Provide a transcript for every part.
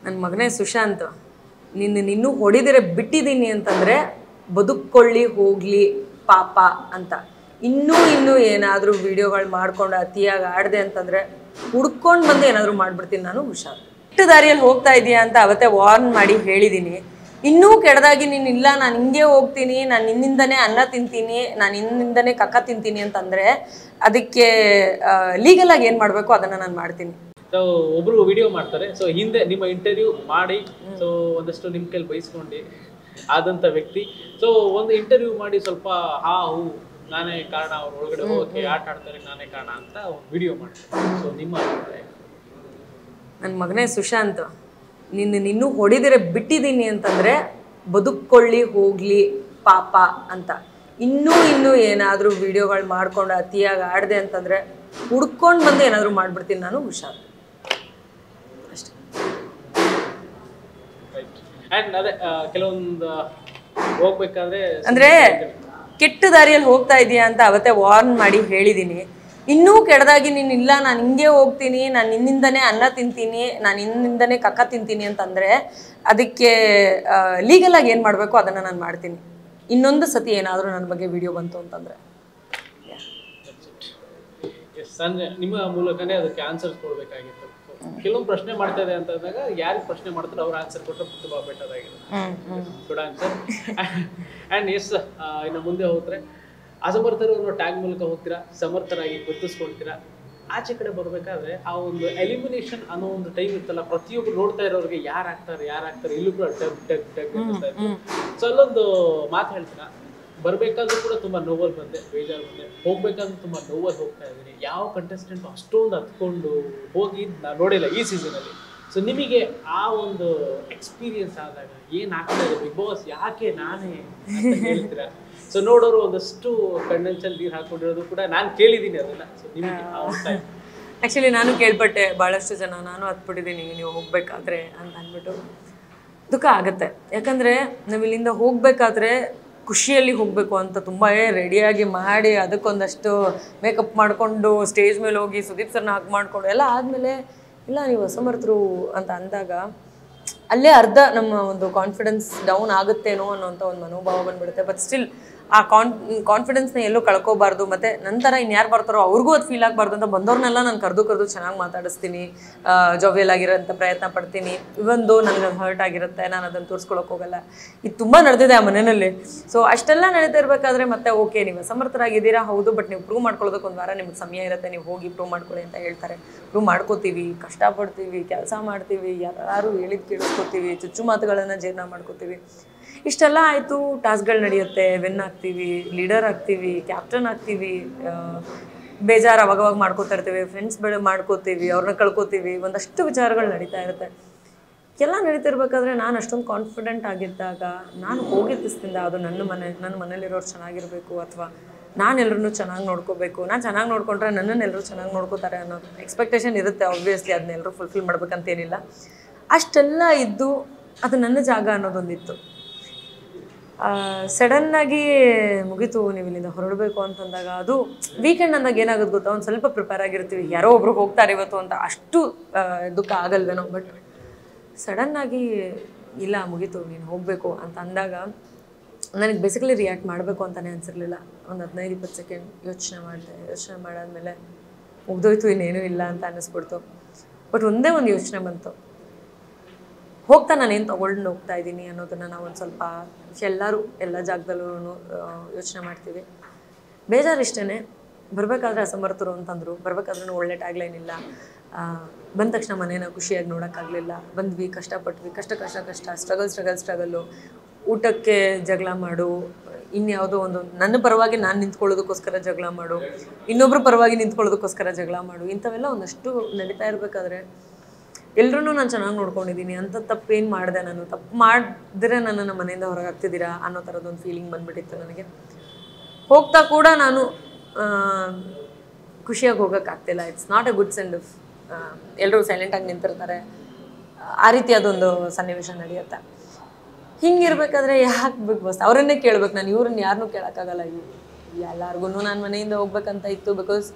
ನನ್ನ ಮಗನೇ ಸುಶಾಂತ್, ನಿನ್ನೂ ಹೊಡಿದಿರೆ ಬಿಟ್ಟಿದ್ದೀನಿ ಅಂತಂದರೆ ಬದುಕೊಳ್ಳಿ ಹೋಗಲಿ ಪಾಪ ಅಂತ. ಇನ್ನೂ ಏನಾದರೂ ವೀಡಿಯೋಗಳು ಮಾಡ್ಕೊಂಡು ಅತಿಯಾಗಿ ಆಡಿದೆ ಅಂತಂದರೆ ಹುಡ್ಕೊಂಡು ಬಂದು ಏನಾದರೂ ಮಾಡಿಬಿಡ್ತೀನಿ ನಾನು. ಹುಷಾರು. ಕೆಟ್ಟ ದಾರಿಯಲ್ಲಿ ಹೋಗ್ತಾ ಇದೆಯಾ ಅಂತ ಅವತ್ತೇ ವಾರ್ನ್ ಮಾಡಿ ಹೇಳಿದ್ದೀನಿ. ಇನ್ನೂ ಕೆಟ್ಟದಾಗಿ ನೀನು ಇಲ್ಲ ನಾನು ಹಿಂಗೆ ಹೋಗ್ತೀನಿ, ನಾನು ನಿನ್ನಿಂದನೇ ಅನ್ನ ತಿಂತೀನಿ, ನಾನು ನಿನ್ನಿಂದನೇ ಕಕ್ಕ ತಿಂತೀನಿ ಅಂತಂದರೆ ಅದಕ್ಕೆ ಲೀಗಲಾಗಿ ಏನು ಮಾಡಬೇಕು ಅದನ್ನು ನಾನು ಮಾಡ್ತೀನಿ. ಸೊ ಒಬ್ರು ವಿಡಿಯೋ ಮಾಡ್ತಾರೆ, ಸೊ ಹಿಂದೆ ನಿಮ್ಮ ಇಂಟರ್ವ್ಯೂ ಮಾಡಿ ಸೊ ಒಂದಷ್ಟು ನಿಮ್ಮ ಕೈಲಿ ಬಯಸ್ಕೊಂಡು ಆದಂಥ ವ್ಯಕ್ತಿ. ಸೊ ಒಂದು ಇಂಟರ್ವ್ಯೂ ಮಾಡಿ ಸ್ವಲ್ಪ ಹೂ ನಾನೇ ಕಾರಣ, ಅವ್ರು ಒಳಗಡೆ ಹೋಗೋಕ್ಕೆ ಆಟ ಆಡ್ತಾರೆ ನಾನೇ ಕಾರಣ ಅಂತ ಒಂದು ವಿಡಿಯೋ ಮಾಡ್ತಾರೆ. ಸೊ ನಿಮ್ಮ ಅಭಿಪ್ರಾಯ? ನನ್ನ ಮಗನೇ ಸುಶಾಂತ್, ನಿನ್ನೂ ಹೊಡಿದಿರೆ ಬಿಟ್ಟಿದ್ದೀನಿ ಅಂತಂದರೆ ಬದುಕೊಳ್ಳಿ ಹೋಗಲಿ ಪಾಪ ಅಂತ. ಇನ್ನೂ ಏನಾದರೂ ವೀಡಿಯೋಗಳು ಮಾಡ್ಕೊಂಡು ಅತಿಯಾಗಿ ಆಡಿದೆ ಅಂತಂದರೆ ಹುಡ್ಕೊಂಡು ಬಂದು ಏನಾದರೂ ಮಾಡಿಬಿಡ್ತೀನಿ ನಾನು. ಹುಷಾರು. ಅಷ್ಟೇ. ಆ್ಯಂಡ್ ಅದೇ ಕೆಲವೊಂದು ಹೋಗ್ಬೇಕಾದ್ರೆ ಅಂದರೆ ಕೆಟ್ಟ ದಾರಿಯಲ್ಲಿ ಹೋಗ್ತಾ ಇದೆಯಾ ಅಂತ ಅವತ್ತೇ ವಾರ್ನ್ ಮಾಡಿ ಹೇಳಿದ್ದೀನಿ. ಇನ್ನೂ ಕೆಟ್ಟದಾಗಿ ನೀನು ಇಲ್ಲ ನಾನು ಹಿಂಗೆ ಹೋಗ್ತೀನಿ, ನಾನು ನಿನ್ನಿಂದನೇ ಅನ್ನ ತಿಂತೀನಿ, ನಾನು ನಿನ್ನಿಂದನೇ ಕಕ್ಕ ತಿಂತೀನಿ ಅಂತಂದರೆ ಅದಕ್ಕೆ ಲೀಗಲಾಗಿ ಏನು ಮಾಡಬೇಕು ಅದನ್ನು ನಾನು ಮಾಡ್ತೀನಿ. ಇನ್ನೊಂದು ಸತಿ ಏನಾದರೂ ನನ್ನ ಬಗ್ಗೆ ವಿಡಿಯೋ ಬಂತು ಅಂತಂದರೆ ಸಂಜೆ ನಿಮ್ಮ ಮೂಲಕನೇ ಅದಕ್ಕೆ ಆನ್ಸರ್ಸ್ ಕೊಡಬೇಕಾಗಿತ್ತು. ಕೆಲವೊಂದು ಪ್ರಶ್ನೆ ಮಾಡ್ತಾ ಇದೆ ಅಂತಂದಾಗ ಯಾರಿಗೆ ಪ್ರಶ್ನೆ ಮಾಡ್ತಾರೆ ಅವ್ರ ಆನ್ಸರ್ ಕೊಟ್ಟರೆ ತುಂಬ ಬೆಟರ್ ಆಗಿದೆ. Good answer. ಆ್ಯಂಡ್ ಎಸ್, ಇನ್ನು ಮುಂದೆ ಹೋಗ್ತಾರೆ ಅಸಮರ್ಥರು ಅನ್ನೋ ಟ್ಯಾಗ್ ಮೂಲಕ ಹೋಗ್ತೀರಾ, ಸಮರ್ಥರಾಗಿ ಗುರುತಿಸ್ಕೊಳ್ತೀರಾ. ಆಚೆ ಕಡೆ ಬರಬೇಕಾದ್ರೆ ಆ ಒಂದು ಎಲಿಮಿನೇಷನ್ ಅನ್ನೋ ಒಂದು ಟೈಮ್ ಇರ್ತಲ್ಲ, ಪ್ರತಿಯೊಬ್ರು ನೋಡ್ತಾ ಇರೋರಿಗೆ ಯಾರಾಗ್ತಾರೆ ಇಲ್ಲೂ ಕೂಡ ಟಗ್ ಟಗ್ ಟಗ್ ಅಂತ ಇತ್ತು. ಸೊ ಅಲ್ಲೊಂದು ಮಾತು ಹೇಳ್ತೀರಾ, ಬರಬೇಕಾದ್ರೂ ಕೂಡ ತುಂಬ ನೋವಲ್ಲಿ ಬಂದೆ, ಬೇಜಾರು ಬಂದೆ, ಹೋಗ್ಬೇಕಾದ್ರೂ ತುಂಬ ನೋವಲ್ಲಿ ಹೋಗ್ತಾ ಇದ್ದೀನಿ. ಯಾವ ಕಂಟೆಸ್ಟೆಂಟ್ ಅಷ್ಟೊಂದು ಹತ್ಕೊಂಡು ಹೋಗಿ ನಾನು ನೋಡಿಲ್ಲ ಈ ಸೀಸನಲ್ಲಿ. ಸೊ ನಿಮಗೆ ಆ ಒಂದು ಎಕ್ಸ್ಪೀರಿಯನ್ಸ್ ಆದಾಗ ಏನಾಗ್ತಾ ಇದೆ ಬಿಗ್ ಬಾಸ್, ಯಾಕೆ ನಾನೇ ಅಂತ ಹೇಳ್ತೀರಾ? ಸೊ ನೋಡೋರು ಒಂದಷ್ಟು ಕಣ್ಣಂಚಲ್ಲಿ ನೀರು ಹಾಕೊಂಡಿರೋದು ಕೂಡ ನಾನು ಕೇಳಿದ್ದೀನಿ ಅದನ್ನ. ಸೊ ನಿಮಗೆ ಆ್ಯಕ್ಚುಲಿ ನಾನು ಕೇಳ್ಪಟ್ಟೆ ಭಾಳಷ್ಟು ಜನ, ನಾನು ಹತ್ಬಿಟ್ಟಿದ್ದೀನಿ ನೀವು ಹೋಗ್ಬೇಕಾದ್ರೆ ಅಂತ ಅಂದ್ಬಿಟ್ಟು. ದುಃಖ ಆಗುತ್ತೆ. ಯಾಕಂದರೆ ನಾವು ಇಲ್ಲಿಂದ ಹೋಗಬೇಕಾದ್ರೆ ಖುಷಿಯಲ್ಲಿ ಹೋಗಬೇಕು ಅಂತ ತುಂಬ ರೆಡಿಯಾಗಿ ಮಾಡಿ ಅದಕ್ಕೊಂದಷ್ಟು ಮೇಕಪ್ ಮಾಡಿಕೊಂಡು ಸ್ಟೇಜ್ ಮೇಲೆ ಹೋಗಿ ಸುದೀಪ್ ಸರ್ನ ಹಾಕಿ ಮಾಡಿಕೊಂಡು ಎಲ್ಲ ಆದಮೇಲೆ ಇಲ್ಲ ನೀವು ಅಸಮರ್ಥರು ಅಂತ ಅಂದಾಗ ಅಲ್ಲೇ ಅರ್ಧ ನಮ್ಮ ಒಂದು ಕಾನ್ಫಿಡೆನ್ಸ್ ಡೌನ್ ಆಗುತ್ತೇನೋ ಅನ್ನೋಂಥ ಒಂದು ಮನೋಭಾವ ಬಂದುಬಿಡುತ್ತೆ. ಬಟ್ ಸ್ಟಿಲ್ ಆ ಕಾನ್ಫಿಡೆನ್ಸ್ನ ಎಲ್ಲೂ ಕಳ್ಕೋಬಾರ್ದು. ಮತ್ತು ನಂತರ ಇನ್ಯಾರು ಬರ್ತಾರೋ ಅವ್ರಿಗೂ ಅದು ಫೀಲ್ ಆಗಬಾರ್ದು ಅಂತ ಬಂದವ್ರನ್ನೆಲ್ಲ ನಾನು ಕರೆದು ಚೆನ್ನಾಗಿ ಮಾತಾಡಿಸ್ತೀನಿ, ಜಾವಿಯಲ್ ಆಗಿರೋಂಥ ಪ್ರಯತ್ನ ಪಡ್ತೀನಿ. ಇವೊಂದು ನನಗೆ ಹರ್ಟ್ ಆಗಿರುತ್ತೆ, ನಾನು ಅದನ್ನು ತೋರಿಸ್ಕೊಳಕ್ಕೆ ಹೋಗಲ್ಲ. ಇದು ತುಂಬ ನಡೆದಿದೆ ಆ ಮನೆಯಲ್ಲಿ. ಸೊ ಅಷ್ಟೆಲ್ಲ ನಡೀತಾ ಇರಬೇಕಾದ್ರೆ ಮತ್ತೆ ಓಕೆ ನೀವು ಅಸಮರ್ಥರಾಗಿದ್ದೀರಾ ಹೌದು, ಬಟ್ ನೀವು ಪ್ರೂವ್ ಮಾಡ್ಕೊಳ್ಳೋದಕ್ಕೆ ಒಂದು ವಾರ ನಿಮ್ಗೆ ಸಮಯ ಇರುತ್ತೆ, ನೀವು ಹೋಗಿ ಪ್ರೂವ್ ಮಾಡ್ಕೊಳ್ಳಿ ಅಂತ ಹೇಳ್ತಾರೆ. ಪ್ರೂವ್ ಮಾಡ್ಕೋತೀವಿ, ಕಷ್ಟಪಡ್ತೀವಿ, ಕೆಲಸ ಮಾಡ್ತೀವಿ, ಯಾರು ಹೇಳಿದ ಕೇಳಿಸ್ಕೊತೀವಿ, ಚುಚ್ಚು ಮಾತುಗಳನ್ನು ಜೀರ್ಣ ಮಾಡ್ಕೋತೀವಿ. ಇಷ್ಟೆಲ್ಲ ಆಯಿತು, ಟಾಸ್ಕ್ಗಳು ನಡೆಯುತ್ತೆ, ವಿನ್ ಆಗ್ತೀವಿ, ಲೀಡರ್ ಆಗ್ತೀವಿ, ಕ್ಯಾಪ್ಟನ್ ಆಗ್ತೀವಿ, ಬೇಜಾರು ಅವಾಗವಾಗ ಮಾಡ್ಕೋತಾ ಇರ್ತೀವಿ, ಫ್ರೆಂಡ್ಸ್ ಮಾಡ್ಕೋತೀವಿ, ಅವ್ರನ್ನ ಕಳ್ಕೊತೀವಿ, ಒಂದಷ್ಟು ವಿಚಾರಗಳು ನಡೀತಾ ಇರುತ್ತೆ. ಎಲ್ಲ ನಡೀತಿರ್ಬೇಕಾದ್ರೆ ನಾನು ಅಷ್ಟೊಂದು ಕಾನ್ಫಿಡೆಂಟ್ ಆಗಿದ್ದಾಗ ನಾನು ಹೋಗಿದ್ದ ದಿಸದಿಂದ ಅದು ನನ್ನ ಮನೇಲಿರೋರು ಚೆನ್ನಾಗಿರಬೇಕು ಅಥವಾ ನಾನು ಎಲ್ಲರೂ ಚೆನ್ನಾಗಿ ನೋಡ್ಕೋಬೇಕು, ನಾನು ಚೆನ್ನಾಗಿ ನೋಡ್ಕೊಂಡ್ರೆ ನನ್ನನ್ನು ಎಲ್ಲರೂ ಚೆನ್ನಾಗಿ ನೋಡ್ಕೋತಾರೆ ಅನ್ನೋ ಎಕ್ಸ್ಪೆಕ್ಟೇಷನ್ ಇರುತ್ತೆ. ಆಬ್ವಿಯಸ್ಲಿ ಅದನ್ನೆಲ್ಲರೂ ಫುಲ್ಫಿಲ್ ಮಾಡ್ಬೇಕಂತೇನಿಲ್ಲ. ಅಷ್ಟೆಲ್ಲ ಇದ್ದು ಅದು ನನ್ನ ಜಾಗ ಅನ್ನೋದೊಂದಿತ್ತು. ಸಡನ್ನಾಗಿ ಮುಗೀತು ನೀವು ಇಲ್ಲಿಂದ ಹೊರಡಬೇಕು ಅಂತಂದಾಗ ಅದು ವೀಕೆಂಡ್ ಅಂದಾಗ ಏನಾಗುತ್ತೆ ಗೊತ್ತಾ, ಒಂದು ಸ್ವಲ್ಪ ಪ್ರಿಪೇರ್ ಆಗಿರ್ತೀವಿ, ಯಾರೋ ಒಬ್ರು ಹೋಗ್ತಾರೆ ಇವತ್ತು ಅಂತ ಅಷ್ಟು ದುಃಖ ಆಗಲ್ವೇನೋ. ಬಟ್ ಸಡನ್ನಾಗಿ ಇಲ್ಲ ಮುಗೀತು ನೀನು ಹೋಗಬೇಕು ಅಂತ ಅಂದಾಗ ನನಗೆ ಬೇಸಿಕಲಿ ರಿಯಾಕ್ಟ್ ಮಾಡಬೇಕು ಅಂತಲೇ ಅನಿಸಿರಲಿಲ್ಲ. ಒಂದು 15-20 ಸೆಕೆಂಡ್ ಯೋಚನೆ ಮಾಡಾದ್ಮೇಲೆ ಮುಗ್ದೋಯ್ತು, ಇನ್ನೇನೂ ಇಲ್ಲ ಅಂತ ಅನ್ನಿಸ್ಬಿಡ್ತು. ಬಟ್ ಒಂದೇ ಒಂದು ಯೋಚನೆ ಬಂತು, ಹೋಗ್ತಾ ನಾನೇನು ತೊಗೊಂಡು ಹೋಗ್ತಾ ಇದ್ದೀನಿ ಅನ್ನೋದನ್ನು ನಾವು ಒಂದು ಸ್ವಲ್ಪ ಎಲ್ಲರೂ ಎಲ್ಲ ಜಾಗದಲ್ಲೂ ಯೋಚನೆ ಮಾಡ್ತೀವಿ. ಬೇಜಾರು ಇಷ್ಟೇ, ಬರಬೇಕಾದ್ರೆ ಅಸಮರ್ಥರು ಅಂತಂದರು, ಬರಬೇಕಾದ್ರೂ ಒಳ್ಳೆ ಟ್ಯಾಗ್ಲೈನ್ ಇಲ್ಲ, ಬಂದ ತಕ್ಷಣ ಮನೇನ ಖುಷಿಯಾಗಿ ನೋಡೋಕ್ಕಾಗಲಿಲ್ಲ, ಬಂದ್ವಿ ಕಷ್ಟಪಟ್ವಿ, ಕಷ್ಟ ಸ್ಟ್ರಗಲ್ಲು, ಊಟಕ್ಕೆ ಜಗಳ ಮಾಡು, ಇನ್ಯಾವುದೋ ಒಂದು ನನ್ನ ಪರವಾಗಿ ನಾನು ನಿಂತ್ಕೊಳ್ಳೋದಕ್ಕೋಸ್ಕರ ಜಗಳ ಮಾಡು, ಇನ್ನೊಬ್ಬರ ಪರವಾಗಿ ನಿಂತ್ಕೊಳ್ಳೋದಕ್ಕೋಸ್ಕರ ಜಗಳ ಮಾಡು, ಇಂಥವೆಲ್ಲ ಒಂದಷ್ಟು ನಡೀತಾ ಇರಬೇಕಾದ್ರೆ ಎಲ್ಲರೂ ನಾನು ಚೆನ್ನಾಗಿ ನೋಡ್ಕೊಂಡಿದ್ದೀನಿ ಅಂತ ತಪ್ಪೇನು ಮಾಡಿದೆ, ನಾನು ತಪ್ಪು ಮಾಡಿದ್ರೆ ನನ್ನನ್ನು ಮನೆಯಿಂದ ಹೊರಗೆ ಹಾಕ್ತಿದ್ದೀರಾ ಅನ್ನೋ ಥರದ್ದೊಂದು ಫೀಲಿಂಗ್ ಬಂದುಬಿಟ್ಟಿತ್ತು ನನಗೆ. ಹೋಗ್ತಾ ಕೂಡ ನಾನು ಖುಷಿಯಾಗಿ ಹೋಗೋಕ್ಕಾಗ್ತಿಲ್ಲ. It's not a good send off. ಎಲ್ಲರೂ ಸೈಲೆಂಟಾಗಿ ನಿಂತಿರ್ತಾರೆ, ಆ ರೀತಿಯಾದೊಂದು ಸನ್ನಿವೇಶ ನಡೆಯುತ್ತೆ. ಹಿಂಗಿರ್ಬೇಕಾದ್ರೆ ಯಾಕೆ ಬಿಗ್ ಬಾಸ್ ಅವರನ್ನೇ ಕೇಳ್ಬೇಕು ನಾನು, ಇವ್ರನ್ನ ಯಾರನ್ನೂ ಕೇಳೋಕ್ಕಾಗಲ್ಲ. ಎಲ್ಲರಿಗೂ ನಾನು ಮನೆಯಿಂದ ಹೋಗ್ಬೇಕಂತ ಇತ್ತು, ಬಿಕಾಸ್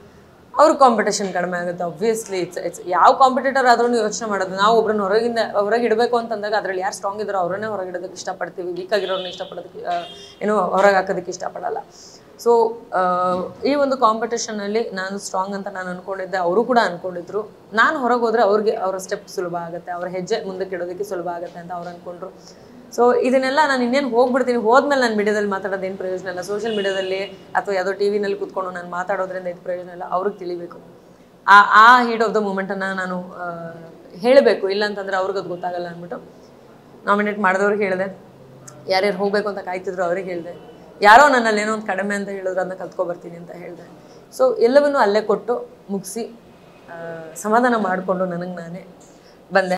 ಅವ್ರ ಕಾಂಪಿಟೇಷನ್ ಕಡಿಮೆ ಆಗುತ್ತೆ. ಆಬ್ವಿಯಸ್ಲಿ ಇಟ್ಸ್ ಯಾವ ಕಾಂಪಿಟೇಟರ್ ಆದ್ರೂ ಯೋಚನೆ ಮಾಡೋದು, ನಾವು ಒಬ್ರನ್ನ ಹೊರಗೆ ಇಡಬೇಕು ಅಂತಂದಾಗ ಅದ್ರಲ್ಲಿ ಯಾರು ಸ್ಟ್ರಾಂಗ್ ಇದ್ದಾರೋ ಅವರನ್ನೇ ಹೊರಗೆ ಇಡೋದಕ್ಕೆ ಇಷ್ಟಪಡ್ತೀವಿ, ವೀಕ್ ಆಗಿರೋರನ್ನ ಇಷ್ಟಪಡೋದಕ್ಕೆ ಏನೋ ಹೊರಗೆ ಹಾಕೋದಕ್ಕೆ ಇಷ್ಟಪಡಲ್ಲ. ಸೊ ಈ ಒಂದು ಕಾಂಪಿಟೇಷನಲ್ಲಿ ನಾನು ಸ್ಟ್ರಾಂಗ್ ಅಂತ ನಾನು ಅಂದ್ಕೊಂಡಿದ್ದೆ, ಅವರು ಕೂಡ ಅಂದ್ಕೊಂಡಿದ್ರು. ನಾನು ಹೊರಗೆ ಹೋದರೆ ಅವ್ರಿಗೆ ಅವರ ಸ್ಟೆಪ್ ಸುಲಭ ಆಗುತ್ತೆ, ಅವ್ರ ಹೆಜ್ಜೆ ಮುಂದಕ್ಕೆ ಇಡೋದಕ್ಕೆ ಸುಲಭ ಆಗುತ್ತೆ ಅಂತ ಅವ್ರು ಅಂದ್ಕೊಂಡ್ರು. ಸೊ ಇದನ್ನೆಲ್ಲ ನಾನು ಇನ್ನೇನು ಹೋಗ್ಬಿಡ್ತೀನಿ, ಹೋದ್ಮೇಲೆ ನಾನು ಮೀಡಿಯಾದಲ್ಲಿ ಮಾತಾಡೋದೇನು ಪ್ರಯೋಜನ ಇಲ್ಲ, ಸೋಷಿಯಲ್ ಮೀಡಿಯಾದಲ್ಲಿ ಅಥವಾ ಯಾವುದೋ ಟಿ ವಿನಲ್ಲಿ ಕೂತ್ಕೊಂಡು ನಾನು ಮಾತಾಡೋದ್ರಿಂದ ಇದು ಪ್ರಯೋಜನ ಇಲ್ಲ. ಅವ್ರಿಗೆ ತಿಳಿಬೇಕು, ಆ ಹೀಟ್ ಆಫ್ ದ ಮೂಮೆಂಟನ್ನು ನಾನು ಹೇಳಬೇಕು, ಇಲ್ಲ ಅಂತಂದರೆ ಅವ್ರಿಗೆ ಅದು ಗೊತ್ತಾಗಲ್ಲ ಅಂದ್ಬಿಟ್ಟು ನಾಮಿನೇಟ್ ಮಾಡಿದವ್ರಿಗೆ ಹೇಳಿದೆ. ಯಾರ್ಯಾರು ಹೋಗಬೇಕು ಅಂತ ಕಾಯ್ತಿದ್ರು ಅವ್ರಿಗೆ ಹೇಳಿದೆ. ಯಾರೋ ನನ್ನಲ್ಲಿ ಏನೋ ಒಂದು ಕಡಿಮೆ ಅಂತ ಹೇಳಿದ್ರು, ಅದನ್ನ ಕಲ್ತ್ಕೊಬರ್ತೀನಿ ಅಂತ ಹೇಳಿದೆ. ಸೊ ಎಲ್ಲವನ್ನೂ ಅಲ್ಲೇ ಕೊಟ್ಟು ಮುಗಿಸಿ ಸಮಾಧಾನ ಮಾಡಿಕೊಂಡು ನನಗೆ ನಾನೇ ಬಂದೆ.